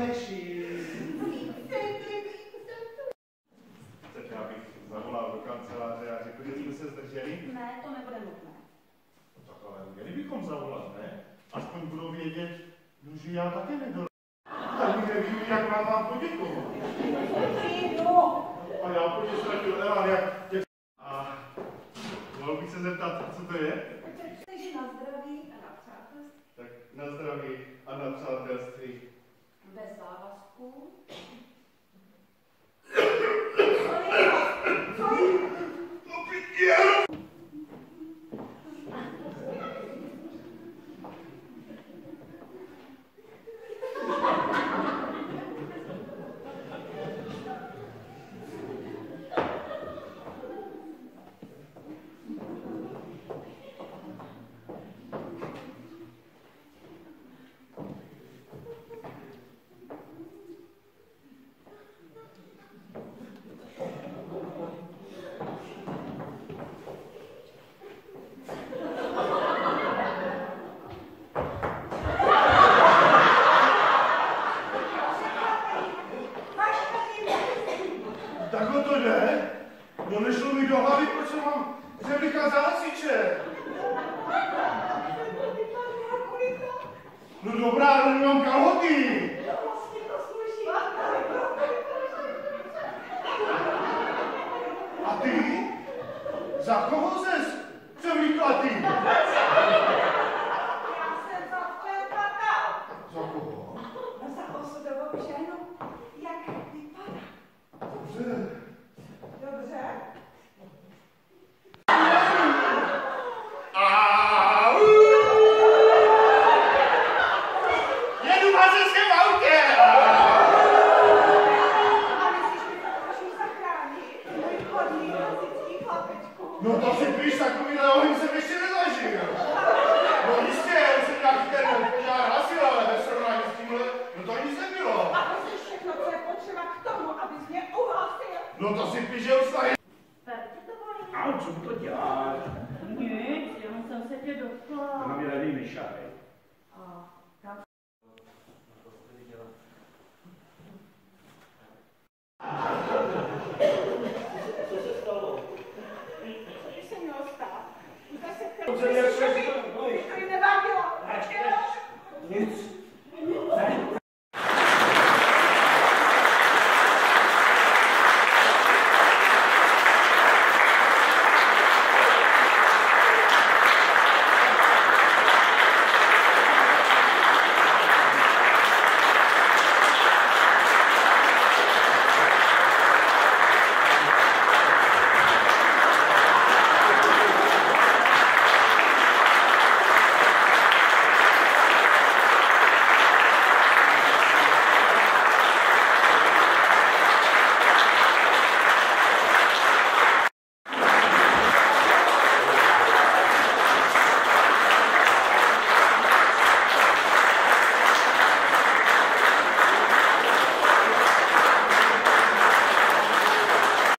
Ježiši. Tak já bych zavolal do kanceláře a řekl, že jsme se zdrželi? Ne, to nebude nutné. No tak ale měli bychom zavolat, ne? Aspoň budou vědět, no, že já také nedorám. Ani nevím, jak mám poděkovat. A já úplně ztratil elán, jak... A mohl bych se zeptat, co to je? Takže na zdraví a na přátelství. Tak na zdraví a na přátelství. Bez závazků. Tak o to jde? No nešlo mi do hlavy, proč mám řeblíka za hasiče. No dobrá, ale nemám kalhoty. A ty? Za koho ses převlíkla ty? Za koho? Za osudovou ženu. Jak vypadá? Dobře. Dobře. Jedu v hasičském autě! A myslíš, že to můžeš zachránit? Můj hodný hasičský chlapečku. No to si píš, takovýhle oheň jsem ještě nezažil. No jistě, on se nějaký ten požár hasil, ale ve srovnání s tímhle, no to nic nebylo. A to je všechno, co je potřeba k tomu, abys mě uhasil. No to si píš, že už